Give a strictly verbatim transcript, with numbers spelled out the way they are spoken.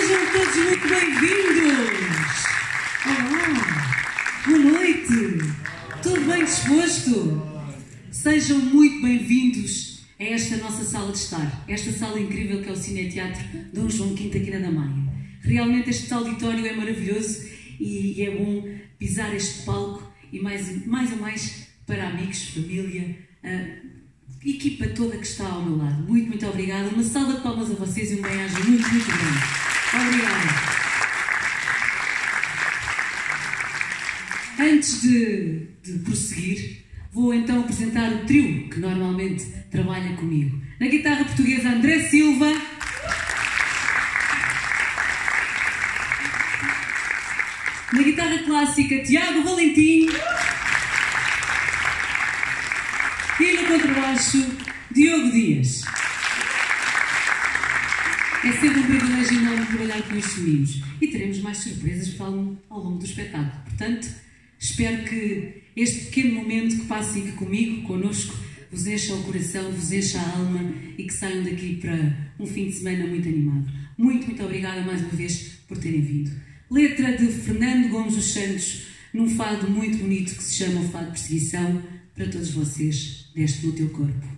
Sejam todos muito bem-vindos! Olá! Boa noite! Tudo bem disposto? Sejam muito bem-vindos a esta nossa sala de estar, esta sala incrível que é o Cineteatro Dom João quinto aqui na Damaia. Realmente este auditório é maravilhoso e é bom pisar este palco e mais, mais ou mais para amigos, família, a equipa toda que está ao meu lado. Muito, muito obrigada. Uma salva de palmas a vocês e um bem-aja muito, muito grande. Obrigada. Antes de, de prosseguir, vou então apresentar o trio que normalmente trabalha comigo. Na guitarra portuguesa, André Silva. Na guitarra clássica, Tiago Valentim. E no contrabaixo, Diogo Dias. É sempre um privilégio enorme trabalhar com estes meninos. E teremos mais surpresas ao longo do espetáculo. Portanto, espero que este pequeno momento que passe aqui comigo, connosco, vos encha o coração, vos encha a alma e que saiam daqui para um fim de semana muito animado. Muito, muito obrigada mais uma vez por terem vindo. Letra de Fernando Gomes dos Santos, num fado muito bonito que se chama o Fado de Perseguição, para todos vocês, deste no teu corpo.